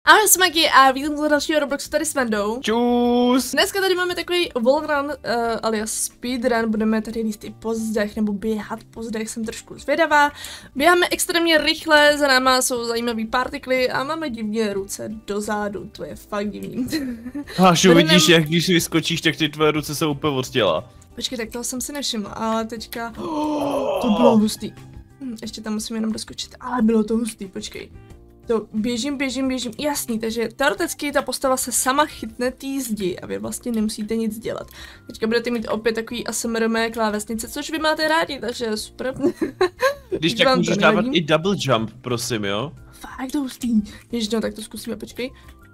Ahoj Smaky a vítám z dalšího Robloxu tady s Vendou. Čus! Dneska tady máme takový wallrun, alias speedrun, budeme tady líst i po zdech, nebo běhat po zdech, jsem trošku zvědavá. Běháme extrémně rychle, za náma jsou zajímavý partikly a máme divně ruce dozadu, to je fakt divný. Až uvidíš, jak když vyskočíš, tak ty tvoje ruce jsou úplně od těla. Počkej, tak toho jsem si nevšimla, ale teďka... to bylo hustý. Ještě tam musím jenom doskočit, ale bylo to hustý, počkej. To běžím, jasný, takže teoreticky ta postava se sama chytne té zdi a vy vlastně nemusíte nic dělat. Teďka budete mít opět takový ASMR klávesnice, což vy máte rádi, takže super. Když tak můžeš dávat i double jump, prosím, jo? Fakt to hustý. Ježiš, no tak to zkusíme, počkej.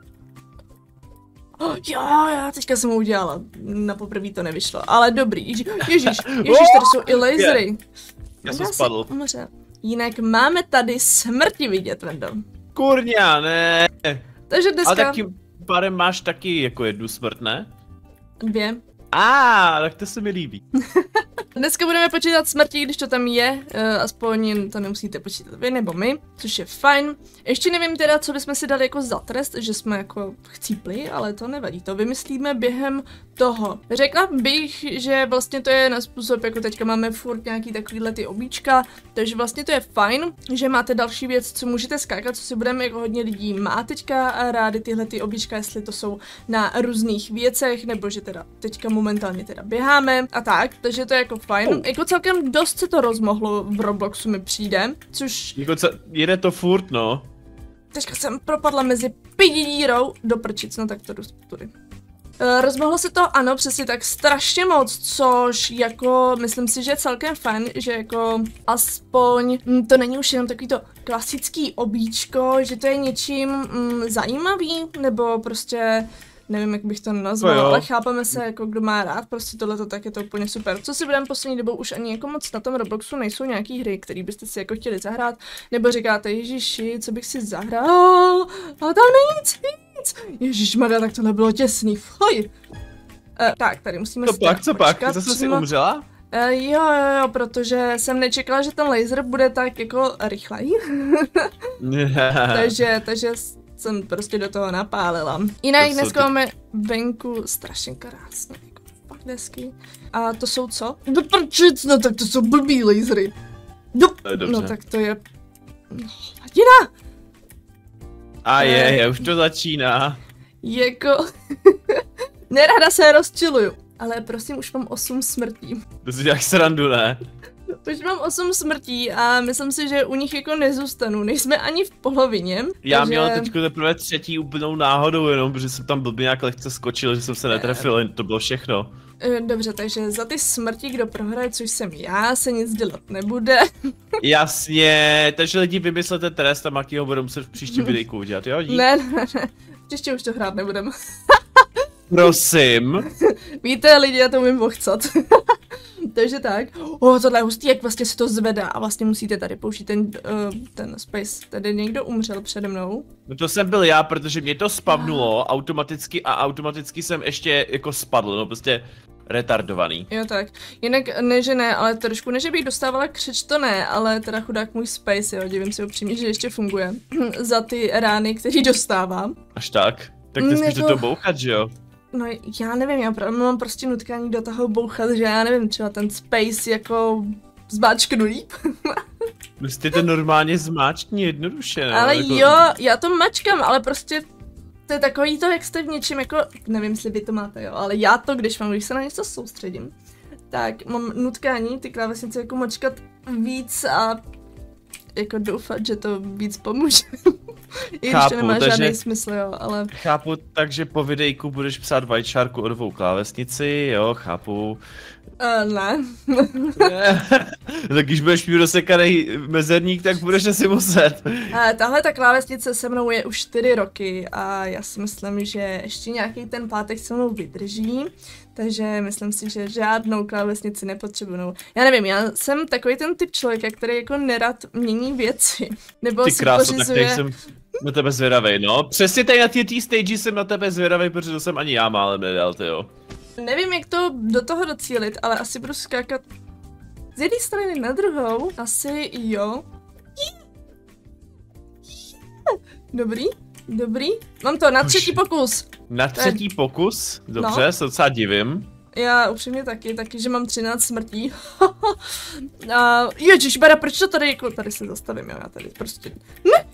Oh, jo, teďka jsem ho udělala. Na poprvé to nevyšlo, ale dobrý. Ježiš, tady jsou i lasery. Já jsem spadl. Jinak máme tady smrti vidět, Vendo. Kurňa, ne. Takže dneska... Ale taky pádem máš taky jako jednu smrt, ne? 2. Tak to se mi líbí. Dneska budeme počítat smrti, když to tam je, aspoň to nemusíte počítat vy nebo my, což je fajn. Ještě nevím teda, co bychom si dali jako za trest, že jsme jako chcípli, ale to nevadí, to vymyslíme během toho. Řekla bych, že vlastně to je na způsob, jako teďka máme furt nějaký takovýhle ty obíčka, takže vlastně to je fajn, že máte další věc, co můžete skákat, co si budeme, jako hodně lidí má teďka rádi tyhle ty obíčka, jestli to jsou na různých věcech, nebo že teda teďka momentálně teda běháme a tak, takže to je jako fajn. Jako celkem dost se to rozmohlo v Robloxu mi přijde, což... Jako jede to furt, no. Teďka jsem propadla mezi pidi dírou do prčic, no tak to jdu tudy. Rozmohlo se to, ano, přesně tak strašně moc, což jako myslím si, že je celkem fajn, že jako aspoň to není už jenom takový to klasický obíčko, že to je něčím zajímavý, nebo prostě... Nevím, jak bych to nazval, ale chápeme se, jako kdo má rád prostě tohleto, tak je to úplně super. Co si budeme poslední dobou, už ani jako moc na tom Robloxu nejsou nějaký hry, které byste si jako chtěli zahrát, nebo říkáte, ježiši, co bych si zahrál, a tam není nic. Ježišmarja, tak tohle bylo těsný, fuj. Tak, tady musíme si co pak, zase jsi umřela? Jo, protože jsem nečekala, že ten laser bude tak jako rychlej. takže jsem prostě do toho napálila. Jinak dneska máme venku strašně krásně, jako fakt hezky. A to jsou co? Prčic, no tak to jsou blbý lasery. No tak to je... Hladina! Už to začíná. Jako... Nerada se rozčiluju, ale prosím, už mám 8 smrtí. To si děláš srandu, ne? Už mám 8 smrtí a myslím si, že u nich jako nezůstanu, nejsme ani v polovině. Já takže... měl teďko teprve 3. úplnou náhodou jenom, protože jsem tam blbě nějak lehce skočil, že jsem se netrefil, to bylo všechno. Dobře, takže za ty smrti, kdo prohraje, což jsem já, se nic dělat nebude. Jasně, takže lidi vymyslete trest a Maki ho budou muset v příštím videjku udělat, jo? Ne, příště už to hrát nebudeme. Prosím. Víte lidi, já to umím vochcat. Takže tak. Tohle je hustý, jak vlastně se to zvedá a vlastně musíte tady použít ten space. Tady někdo umřel přede mnou. No to jsem byl já, protože mě to spavnulo automaticky a automaticky jsem ještě jako spadl, no prostě retardovaný. Jo tak. Jinak ne, že ne, ale trošku ne, že bych dostávala křeč, to ne, ale teda chudák můj space, jo, divím si upřímně, že ještě funguje. Za ty rány, který dostávám. Až tak? Tak ty spíš do toho bouchat, že jo? No já nevím, já mám prostě nutkání do toho bouchat, že já nevím, třeba ten space jako zmáčknu líp. Prostě to normálně zmáčkni jednoduše, no, ale jako... jo, já to mačkám, ale prostě to je takový to, jak jste v něčem jako, nevím, jestli vy to máte, jo, ale já to, když se na něco soustředím, tak mám nutkání ty klávesnice jako mačkat víc a jako doufat, že to víc pomůže. I když to nemá žádný smysl, jo, ale... Chápu, takže po videjku budeš psát vajčárku o 2 klávesnici, jo, chápu. Ne. Tak když budeš mít rozsekaný mezerník, tak budeš asi muset. Tahle ta klávesnice se mnou je už 4 roky a já si myslím, že ještě nějaký ten pátek se mnou vydrží. Takže myslím si, že žádnou klávesnici nepotřebuju. Já nevím, já jsem takový ten typ člověka, který jako nerad mění věci. Nebo ty si kráso, pořizuje... tak jsem na tebe zvědavej, no. Přesně tady na té stage jsem na tebe zvědavej, protože to jsem ani já málem nedal, tyjo. Nevím, jak to do toho docílit, ale asi budu skákat z jedné strany na druhou. Asi jo. Dobrý. Dobrý. Mám to na třetí pokus. Na třetí pokus? Dobře, se docela divím. Já upřímně taky, že mám 13 smrtí. Ježišbara, proč to tady, jako, tady se zastavím, jo, já tady prostě, ne!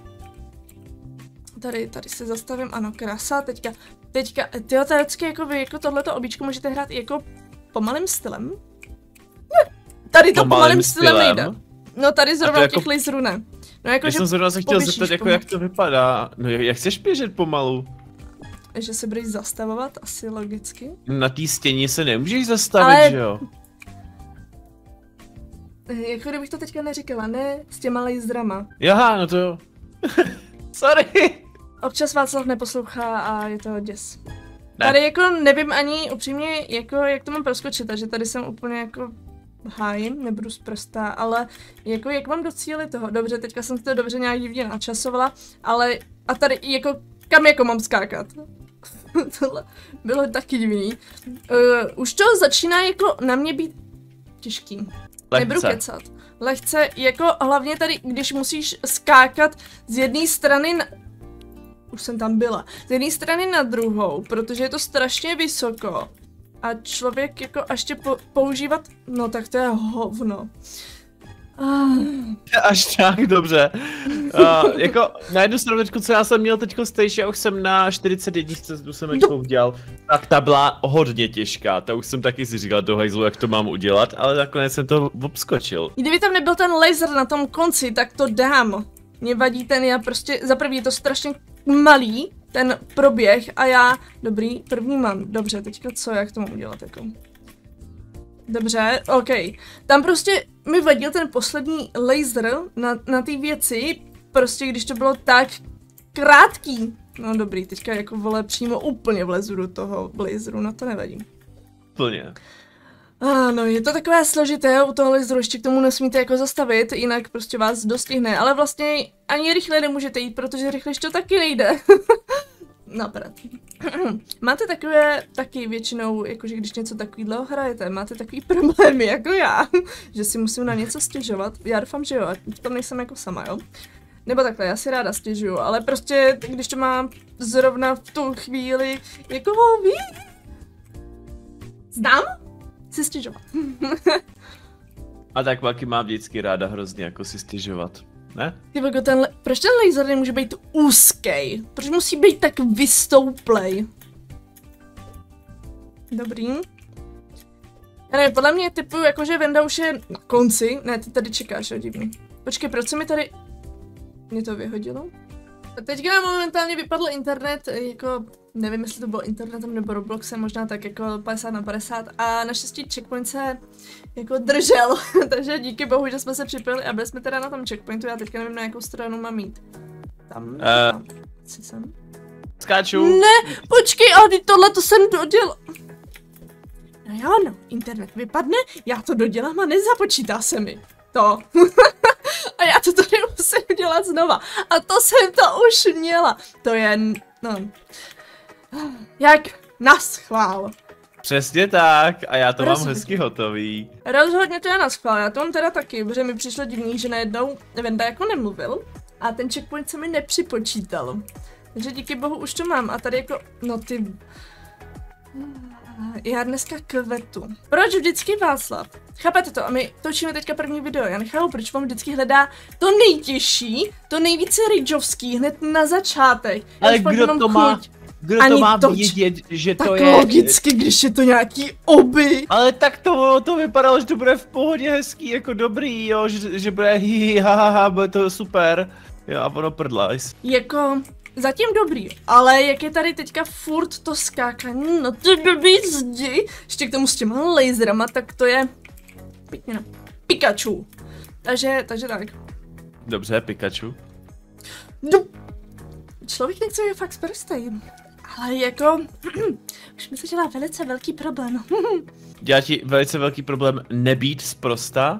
Tady se zastavím, ano, krása, teďka, tyjo, teoreticky, jako vy, jako tohleto obíčko můžete hrát i jako pomalým stylem. Ne, tady to pomalým stylem nejde. No tady zrovna jako... těch laserů ne. No jako, já jsem zrovna se chtěl zeptat, jako jak to vypadá, no jak chceš běžet pomalu? Že se budeš zastavovat, asi logicky. Na té stěně se nemůžeš zastavit, ale... že jo? Jako kdybych to teďka neříkala, ne s těma laserama. Jaha, no to jo. Sorry. Občas Václav neposlouchá a je to děs. Ne. Tady jako nevím ani upřímně, jako jak to mám proskočit, takže tady jsem úplně jako high, nebudu sprostá, ale jako jak mám docílit toho, dobře, teďka jsem to dobře nějak divně načasovala, ale a tady jako kam jako mám skákat? Tohle bylo taky divný. Už to začíná jako na mě být těžký. Lehce. Nebudu kecat. Lehce, jako hlavně tady, když musíš skákat z jedné strany na... Už jsem tam byla. Z jedné strany na druhou, protože je to strašně vysoko. A člověk jako až tě používat... No tak to je hovno. Až tak, dobře. Jako na jednu stranu teďko, co já jsem měl teďko stage, já už jsem na 41, co jsem teďko udělal, tak ta byla hodně těžká, ta už jsem taky si říkal do hajzlu, jak to mám udělat, ale nakonec jsem to obskočil. Kdyby tam nebyl ten laser na tom konci, tak to dám. Mě vadí ten, já prostě, za první je to strašně malý, ten proběh a já, dobrý, první mám, dobře, teďka co, jak to mám udělat jako? Dobře, OK. Tam prostě mi vadil ten poslední laser na ty věci, prostě když to bylo tak krátký. No dobrý, teďka jako vole přímo úplně vlezu do toho laseru, no to nevadí. Plně. Ano, je to takové složité, u toho laseru ještě k tomu nesmíte jako zastavit, jinak prostě vás dostihne, ale vlastně ani rychle nemůžete jít, protože rychle to taky nejde. Naprd. Máte takové taky většinou, jakože když něco takového hrajete, máte takový problémy jako já, že si musím na něco stěžovat. Já doufám, že jo, v tom nejsem jako sama, jo. Nebo takhle, já si ráda stěžuju, ale prostě, když to mám zrovna v tu chvíli, jako znám si stěžovat. A tak Valky má vždycky ráda hrozně jako si stěžovat. Ne? Ty vogo, proč ten laser nemůže být úzký? Proč musí být tak vystouplej? Dobrý. Já nevím, podle mě typuju jakože Venda už je na konci. Ne, ty tady čekáš, jo, divný. Počkej, proč se mi tady... Mě to vyhodilo? A teďka nám momentálně vypadl internet, jako... Nevím, jestli to bylo internetem nebo Robloxem, možná tak jako 50/50 a naštěstí checkpoint se jako držel, takže díky bohu, že jsme se připojili a byli jsme teda na tom checkpointu, já teďka nevím, na jakou stranu mám jít. Tam, co jsem? Skáču. Ne, počkej, ale tohle to jsem dodělal. No jo, no, internet vypadne, já to dodělám a nezapočítá se mi to. A já to tady musím dělat znova. A to jsem to už měla. To je, no... Jak naschvál. Přesně tak, a já to mám hezky hotový. Rozhodně to je naschvál, já to mám teda taky, protože mi přišlo divný, že najednou Venda jako nemluvil a ten checkpoint se mi nepřipočítal. Takže díky bohu už to mám a tady jako, no ty... Já dneska kvetu. Proč vždycky Václav? Chápete to? A my točíme teďka první video, já nechápu, proč vám vždycky hledá to nejtěžší, to nejvíce ridžovský hned na začátek. Ale kdo to má? Kdo to má vědět, že to je... Tak logicky, když je to nějaký oby. Ale tak to vypadalo, že to bude v pohodě hezký, jako dobrý, jo, že bude hi, ha, bude to super. Jo, a ono prdlajs. Jako, zatím dobrý, ale jak je tady teďka furt to skákání, no ty blbý zdi, ještě k tomu s těma laserama, tak to je... Pěkně Pikachu. Takže tak. Dobře, Pikachu. No. Člověk nechce je fakt sprostej. Ale jako, už mi se dělá velice velký problém. Dělá ti velice velký problém nebýt sprostá?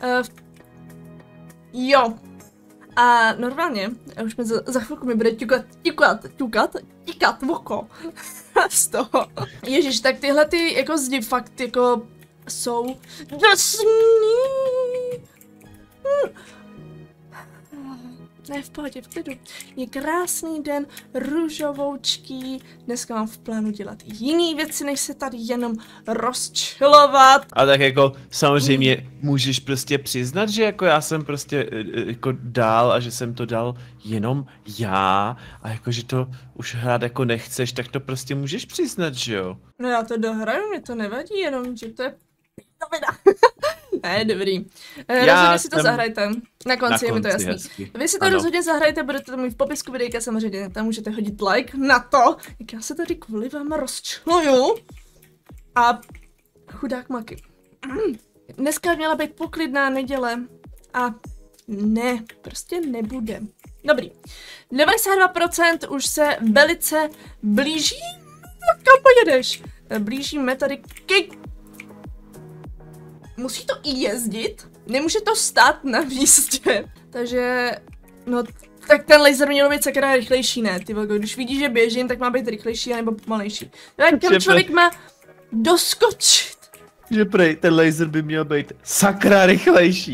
Jo. A normálně, už mi za chvilku mi bude ťukat v oko. Z toho. Ježíš, tak tyhle ty jako zdi fakt jako jsou drsný. Ne, v pohodě, v klidu. Je krásný den, růžovoučký. Dneska mám v plánu dělat jiný věci, než se tady jenom rozčilovat. A tak jako samozřejmě můžeš prostě přiznat, že jako já jsem prostě jako dál a že jsem to dal jenom já a jako že to už hrát jako nechceš, tak to prostě můžeš přiznat, že jo? No já to dohraju, mě to nevadí, jenom že to je novina. Ne, dobrý. Rozhodně si to zahrajte. Na konci je mi to jasný. Hezky. Vy si to rozhodně zahrajte, budete to mít v popisku videjka, samozřejmě tam můžete hodit like na to, jak já se tady kvůli vám rozčluju. A chudák Maki. Dneska měla být poklidná neděle a ne, prostě nebude. Dobrý. 92% už se velice blíží. Kam pojedeš? Blížíme tady k... Musí to i jezdit? Nemůže to stát na místě. Takže, no, tak ten laser měl být sakra rychlejší, ne? Ty velko, když vidíš, že běžím, tak má být rychlejší anebo pomalejší. Tak ten člověk má doskočit. Že prej, ten laser by měl být sakra rychlejší.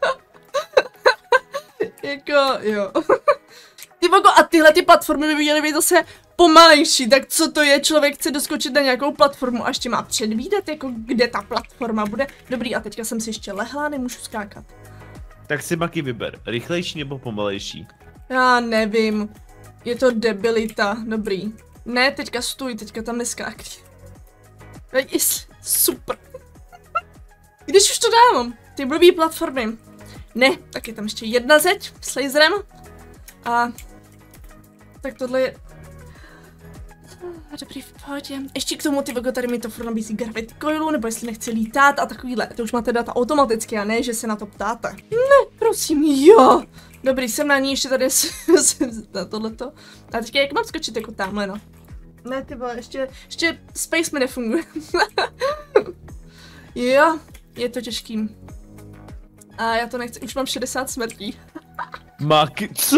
Jako, jo. Ty velko, a tyhle ty platformy by měly být zase pomalejší, tak co to je, člověk chce doskočit na nějakou platformu a ještě má předvídat, jako kde ta platforma bude. Dobrý, a teďka jsem si ještě lehla, nemůžu skákat. Tak si Maki vyber, rychlejší nebo pomalejší? Já nevím, je to debilita, dobrý. Ne, teďka stůj, teďka tam neskákej. Super. Když už to dávám, ty blbý platformy. Ne, tak je tam ještě jedna zeď s laserem. A tak tohle je... Dobrý, v pohodě. Ještě k tomu ty Vogo tady mi to furt nabízí gravity coilu, nebo jestli nechci lítat a takovýhle. To už máte data automaticky a ne, že se na to ptáte. Ne, prosím, jo. Dobrý, jsem na ní, ještě tady na tohleto. A teďka jak mám skočit jako tamhle, no. Ne, ty vole, ještě space mi nefunguje. Jo, je to těžký. A já to nechci, už mám 60 smrtí. Maki, co?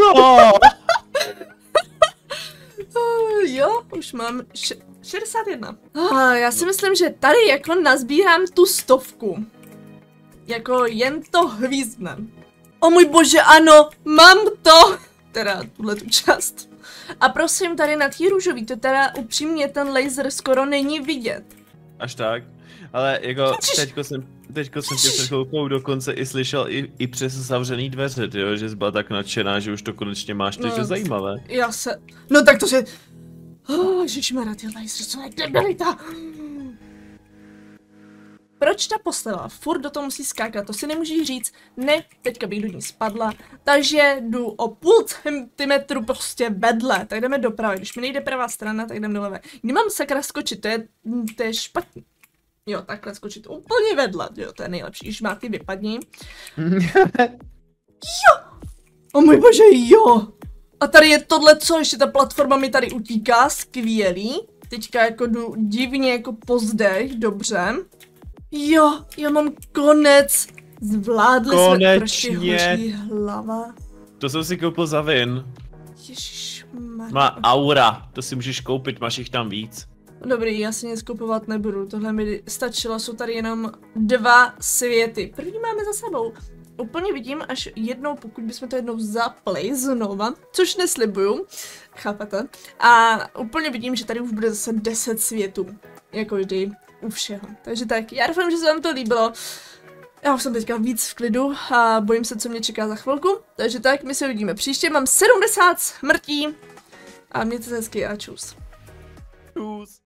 Jo, už mám 61. Já si myslím, že tady jako nazbírám tu 100. Jako jen to hvízdnem. O můj bože, ano, mám to! Teda tuhle tu část. A prosím, tady na tý růžový, to teda upřímně ten laser skoro není vidět. Až tak? Ale jako teďko jsem tě před chvilkou dokonce i slyšel i přes zavřený dveře, tyjo, že jsi byla tak nadšená, že už to konečně máš, takže no, zajímavé. No tak to se... Ježišmarja, ty lasery jsou jak debilita. Proč ta postava furt do toho musí skákat, to si nemůžeš říct, ne, teďka bych do ní spadla, takže jdu o půl centimetru prostě vedle, tak jdeme doprava, když mi nejde pravá strana, tak jdem do levé. Kdy mám sakra skočit, to je špatný. Jo, takhle skočit úplně vedle, jo, to je nejlepší, když má ty vypadni. Jo! O můj bože, jo! A tady je tohle, co ještě ta platforma mi tady utíká, skvělý. Teďka jako jdu divně jako pozdech, dobře. Jo, já mám konec. Zvládli jsme, trošku hoří hlava. To jsem si koupil za vin. Ježišmarja. Má aura, to si můžeš koupit, máš jich tam víc. Dobrý, já si nic kupovat nebudu, tohle mi stačilo, jsou tady jenom 2 světy. První máme za sebou. Úplně vidím až jednou, pokud bychom to jednou zapli znova, což neslibuju, chápete? A úplně vidím, že tady už bude zase 10 světů, jako vždy, u všeho. Takže tak, já doufám, že se vám to líbilo. Já už jsem teďka víc v klidu a bojím se, co mě čeká za chvilku. Takže tak, my se uvidíme příště, mám 70 smrtí a mějte se hezky a čus. Čus.